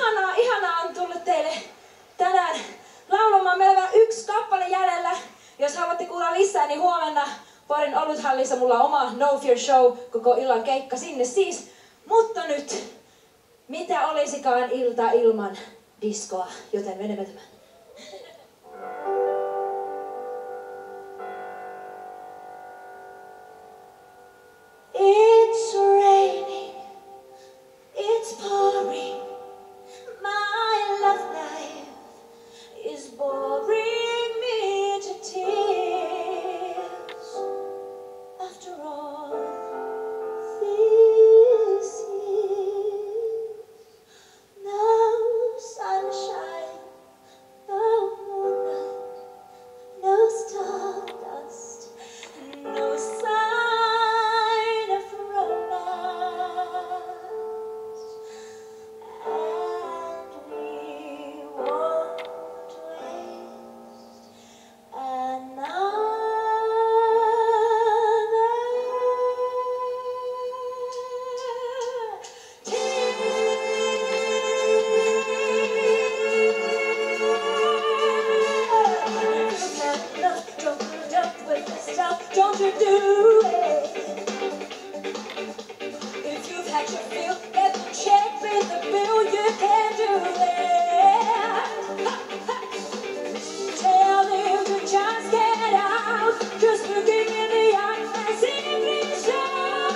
Ihanaa on tullut teille tänään laulamaan. Meillä on vielä yksi kappale jäljellä. Jos haluatte kuulla lisää, niin huomenna Porin Oluthallissa mulla on oma No Fear Show, koko illan keikka sinne siis. Mutta nyt, mitä olisikaan ilta ilman diskoa, joten menemme tämän. It's raining, it's pouring, my love life is boring me to tears. After all this years, no sunshine, no moonlight, no stardust, no sign of romance, and we won't waste another don't you do it? If you've had your fill, get the check, pay the bill, you can do it. Tell him to just get out, just look him in the eye and simply show.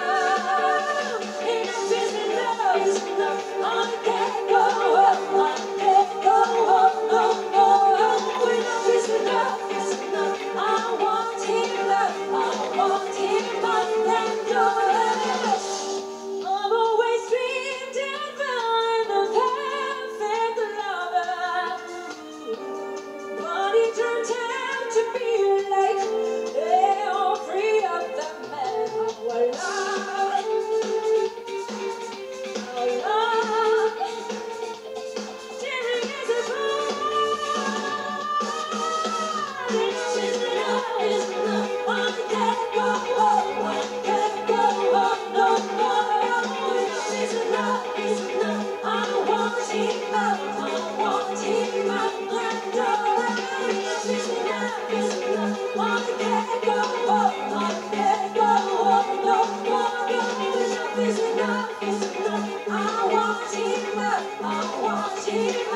Enough is enough, is enough. I can't go on, I can't go on, no more. Enough is enough, is enough. I want him up, I want him up and down. I've always dreamed and found the perfect lover, but it turned out to be like every other man. Our love, there is a is enough. I can't go on, I can't go on no more. Enough is enough, is enough. I want him up, I want him up and down. Enough is enough, is enough. I can't go on, I can't go on no more. Enough is enough, is enough. I want him up, I want him up.